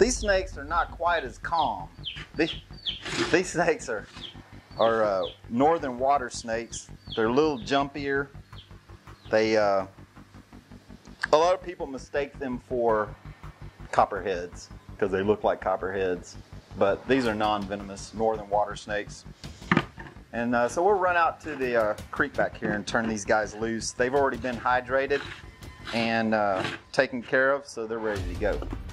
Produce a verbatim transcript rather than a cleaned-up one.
These snakes are not quite as calm. These, these snakes are, are uh, northern water snakes. They're a little jumpier. They, uh, a lot of people mistake them for copperheads because they look like copperheads, but these are non-venomous northern water snakes. And uh, so we'll run out to the uh, creek back here and turn these guys loose. They've already been hydrated and uh, taken care of, so they're ready to go.